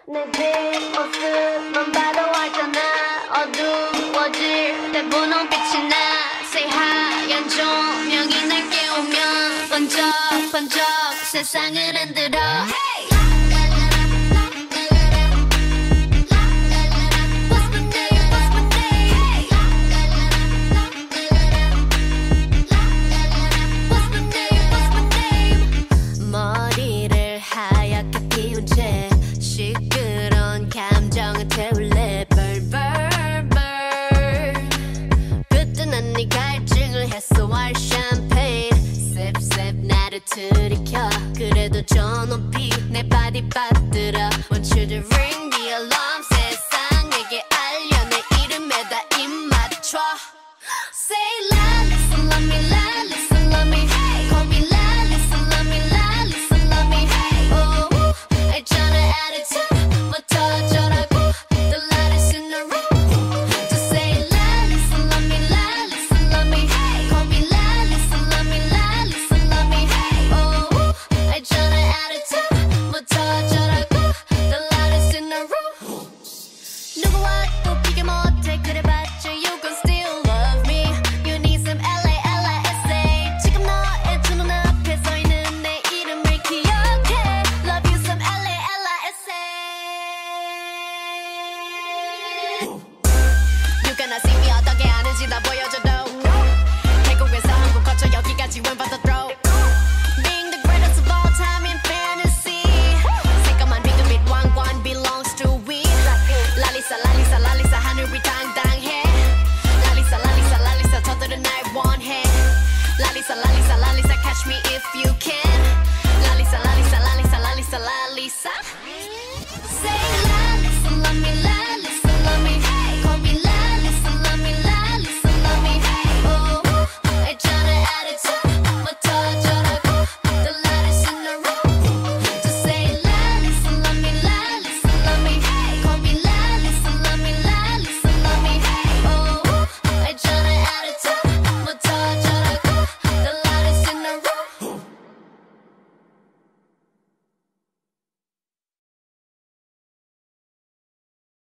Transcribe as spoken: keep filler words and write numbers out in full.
내 뒷모습만 봐도 알잖아. 어두워질 때 분홍빛이 나. 새하얀 조명이 날 깨우면 번쩍번쩍 세상을 흔들어. Hey! 시끄러운 감정을 태울래. burn burn burn. 그때 난 네 갈증을 했어. white champagne sip sip 나를 들이켜. 그래도 저 높이 내 body body